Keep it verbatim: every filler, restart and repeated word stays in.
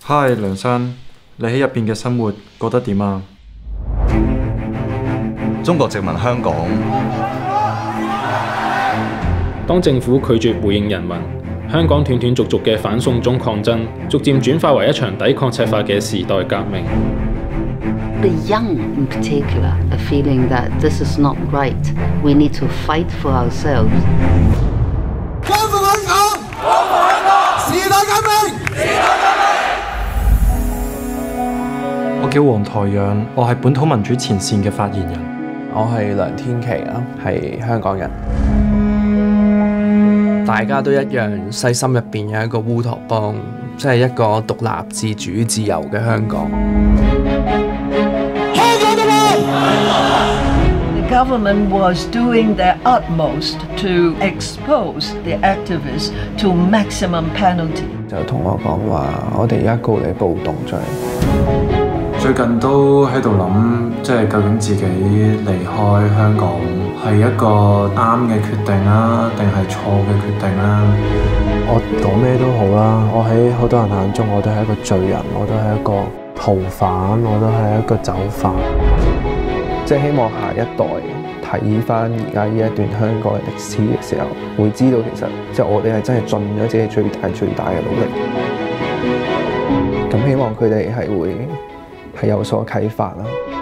嗨，梁生，你喺入邊嘅生活覺得點啊？ 中國殖民香港， 當政府拒絕回應人民，香港斷斷續續嘅反送中抗爭，逐漸轉化為一場抵抗赤化嘅時代革命。 The young, in particular, are feeling that this is not right. We need to fight for ourselves. 光復香港！光復香港！時代革命！時代革命！我叫黃台仰，我係本土民主前線嘅發言人。 我係梁天琦啊，係香港人。大家都一樣，細心入邊有一個烏托邦，即係一個獨立自主自由嘅香港。 The government was doing their utmost to expose the activists to maximum penalty. 就同我講話，我哋而家告你暴動罪。 最近都喺度諗，即係究竟自己離開香港係一個啱嘅決定啊，定係錯嘅決定啊？ 我講咩都好啦，我喺好多人眼中我都係一個罪人，我都係一個逃犯，我都係一個走犯。即係希望下一代睇翻而家呢一段香港嘅歷史嘅時候，會知道其實即係我哋係真係盡咗自己最大最大嘅努力。咁希望佢哋係會係有所啟發啦。